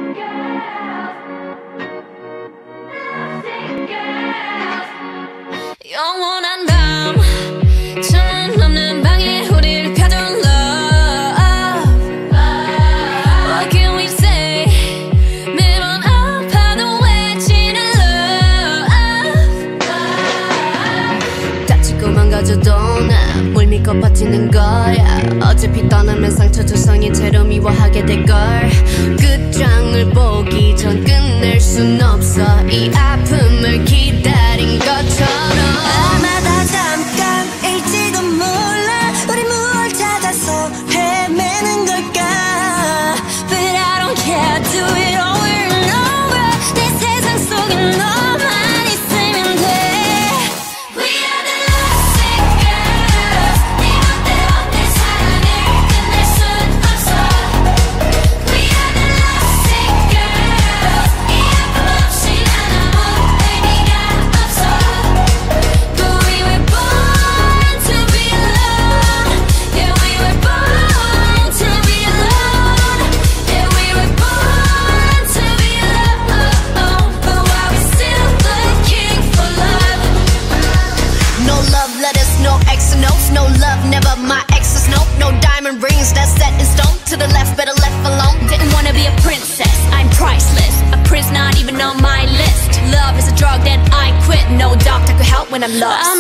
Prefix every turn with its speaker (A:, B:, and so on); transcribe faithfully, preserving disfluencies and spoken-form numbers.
A: 영원한 밤 천문 없는 방에 우릴 펴둔 love. What can we say? 매번 아파도 외치는 love. 다치고 망가져도 난 뭘 믿고 버티는 거야. 어차피 떠나면 상처 조성인 채로 미워하게 될걸. 끝장을 보기 전 끝낼 순 없어. 이 아픔을 기다린 것처럼.
B: 아마 다 잠깐일지도 몰라. 우리 무얼 찾아서 헤매는 걸까.
A: But I don't care, do it over and over. 내 세상 속에 너만 있으면 돼. We are the lovesick girls. 네 맘대로 내 사랑을 끝낼 순 없어. We are the lovesick girls. 이 아픔 없이 난 아무 의미가 없어. But we were born to be alone. Yeah, we were born to be alone. Yeah, we were born to be alone. But why we still looking for love?
B: No love letters, no X notes. No love, never my exes, no. No diamond rings, that's set in stone. To the left, better left alone.
A: Didn't wanna be a princess, I'm priceless. A prince not even on my list. Love is a drug that I quit. No doctor could help when I'm lost. I'm